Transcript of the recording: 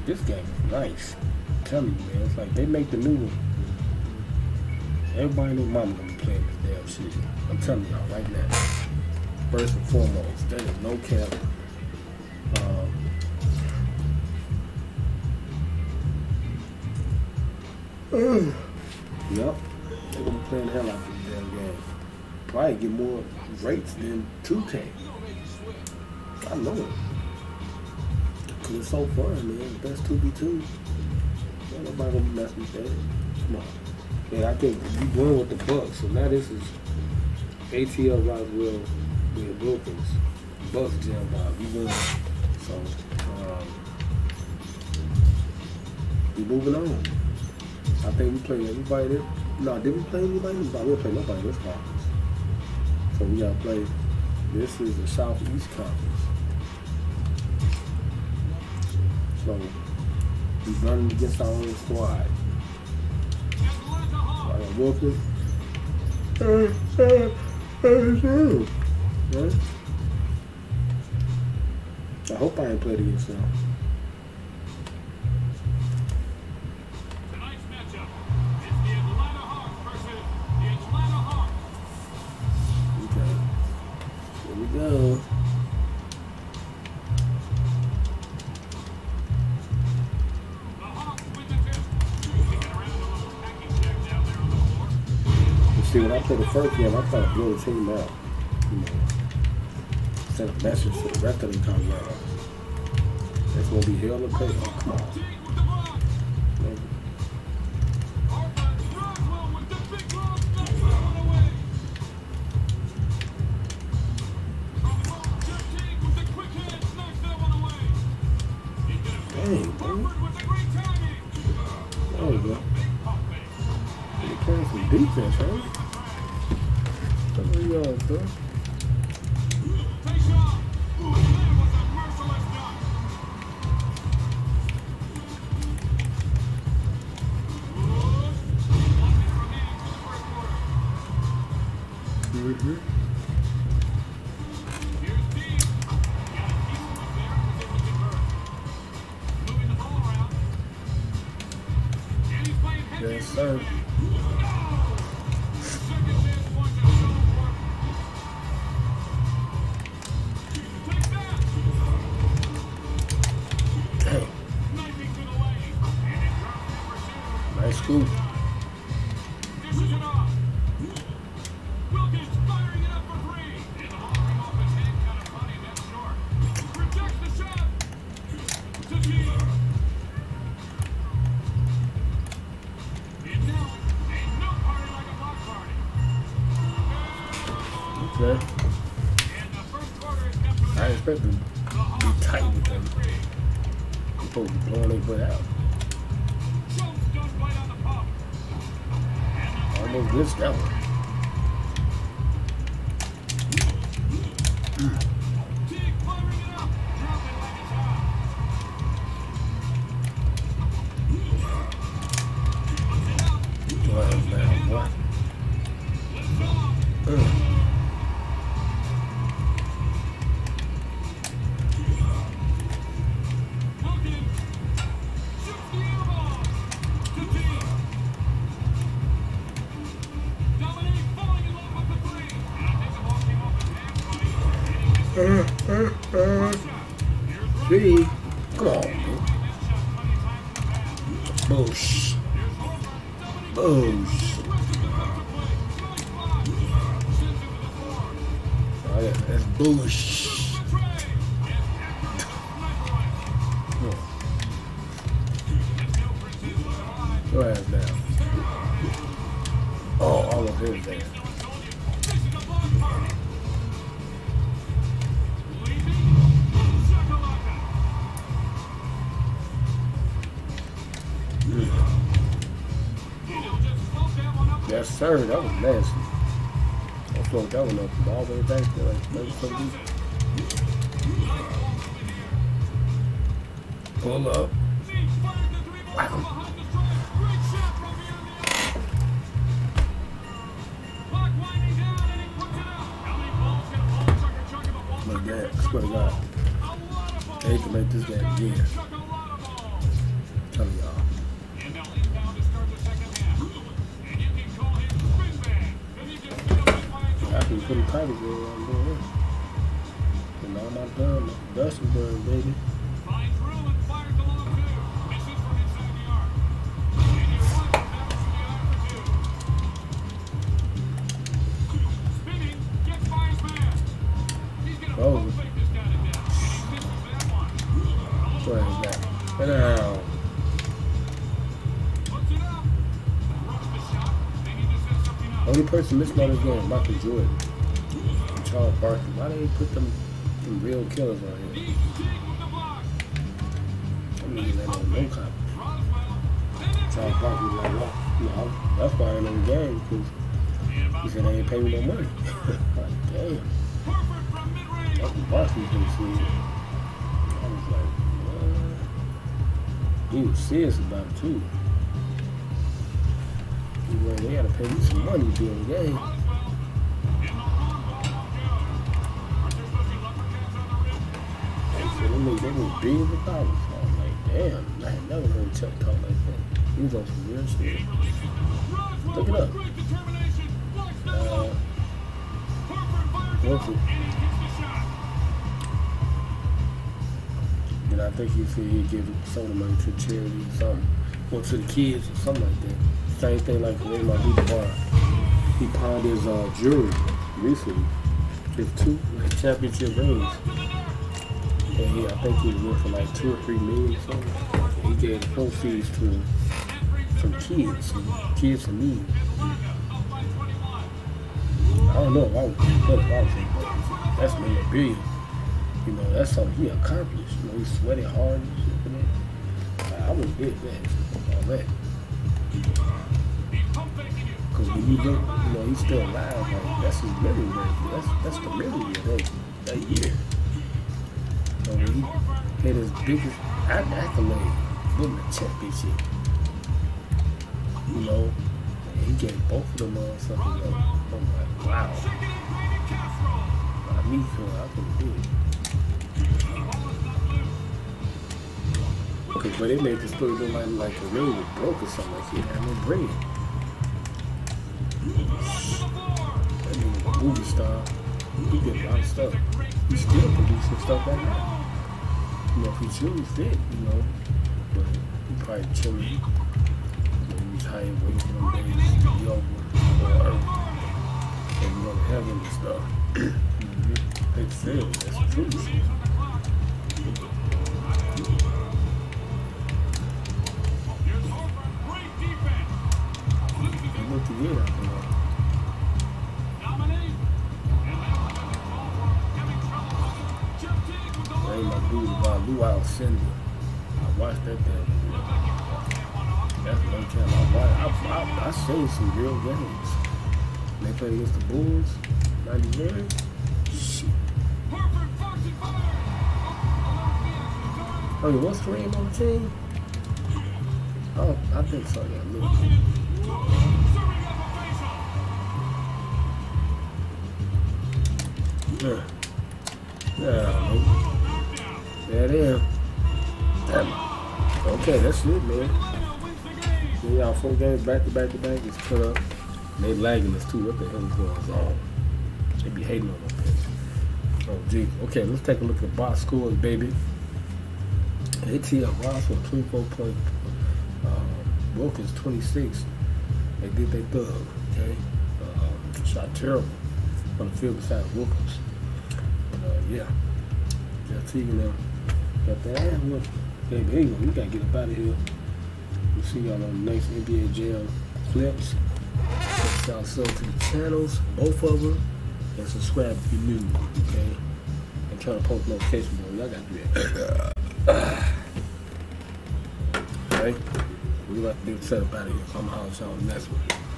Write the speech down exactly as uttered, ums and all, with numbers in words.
this game is nice. I'm telling you, man. It's like they make the new one. Everybody and their mama gonna be playing this damn shit. I'm telling y'all right now. First and foremost, there is no cap. Um, uh, yep, they're gonna be playing the hell out of this damn game. Probably get more rates than two K. I know it. Cause it's so fun, man. Best two v two. Ain't nobody gonna be messing with that. Come on. Yeah, I think you won with the Bucks, so now this is A T L Roswell with Wilkins. Bucks jam Bob. You won. So um, we moving on. I think we played everybody there. No, did we play anybody? No, we didn't play nobody in this conference. So we gotta play. This is the Southeast Conference. So we running against our own squad. Like Wilkins. Right? I hope I ain't played against them. Tonight's matchup is the Atlanta Hawks versus the Atlanta Hawks. Okay. Here we go. The Hawks win the tip. Kicking around a little packing check down there on the floor. You see, when I played the first game, I thought I blew the team out. You know, sent a message to the rest of the Colorado. It's gonna be hell to pay. Oh, come on. Man. Dang, bro. There you go. You're playing some defense, huh? What are y'all doing? Mm-hmm. Yes, sir. Dang. Nice scoop. Okay. I expect them to be tight with them. They're supposed to be blowing their butt out. Almost missed that one. Mm. Well, man, what? Mm. Uh, uh, uh. Three. Come on, man. Boosh. Boosh. Oh, yeah, that's boosh. Go ahead now. Oh, all of his there. Yes, sir. That was nasty. I floated that one up from all the way back there. Like, maybe something. Pull up. Whack him. Like that. I swear to God. They can make this game again. practice area. I'm doing this. And all my done, dust is done, baby. Finds room and fires the long two. Misses from inside the arc. And you want to bounce to the arc for two. Spinning, gets by his man. He's going to Oh. pump fake this guy to death. And he misses that one. Where is that? Get down. Puts it up. Runs the shot. Then he just says something else. Only person missing on this game is Michael Jordan and Charles Barkley. Why they put them, them real killers on here? He's big with the block. I mean, they don't know cop. Roswell. And it's Charles Barkley was like, what? You know, that's why I ain't in the game, because he said they ain't pay me no money. Like, damn. Horford from mid-range. Michael Barkley's been seen. I was like, what? He was serious about it, too. He was like, they gotta pay me some money to be in the game. Roswell. In the long ball goes. Aren't there supposed to be lumber cats on the rim? So they make they make billions of dollars. So I'm like, damn, I ain't never heard Chuck talk like that. He was on some real shit. Roswell Look it with up. great determination. Blocks that Uh, one. Horford fires it what's up, it? and he hits the shot. And I think he said he'd give some of the money to charity or something. Or to the kids or something like that. Same thing like when my dude bar. He pawned his uh, jewelry recently. His two championship rings. And he, I think he was worth for like two or three million or something. And he gave the proceeds to some kids, some kids in need. I don't know if I was what if I was in, but that's memorabilia. You know, that's something he accomplished. You know, he sweated hard and shit for that. I would bid that. All that. Because when you look, you know, he's still alive. Like, that's his memory right there. That's, that's the memory of that, that year. So when he had his biggest acc- accolade, winning the championship. You know, and he gave both of them uh, something else. I'm like, wow. By me, so I couldn't do it. Because when they made the story look like, like the ring was broke or something, like he had no bread. That nigga a movie star. He did a lot of stuff. He still producing stuff right now. You know, if he truly fit, you know, but he probably chilling. You know, he's high and waiting for them days to be over or earth. And you go to heaven and stuff. Mm-hmm. They said that's the truth. He looked good out there. That ain't my dude about Luau Cindy. I watched that thing. That's one time I watched. I, I, I seen some real games. They played against the Bulls, ninety-nine. Shit. Oh, yeah, what's Kareem on the team? Oh, I think so, yeah. Look. Yeah. Yeah, man. There it is. Damn. Okay, that's it, man. Yeah, y'all four games back to back to back. It's put up. And they lagging us too. What the hell is going on? They be hating on us. Oh, gee. Okay, let's take a look at the box scores, baby. A T F Ross with twenty-four point. Uh, Wilkins twenty-six. They did their thug. Okay. Uh, shot terrible on the field beside Wilkins. But uh, yeah. Jeff Teague now got that ass whooped. Okay, but anyway, we gotta get up out of here. We'll see y'all on the next N B A Jam clips. Y'all sub to the channels, both of them, and subscribe if you're new. Okay. And try to post notifications, boy. Y'all gotta do that. Alright, we about to do the setup out of here, so I'm gonna holler at y'all on the next one.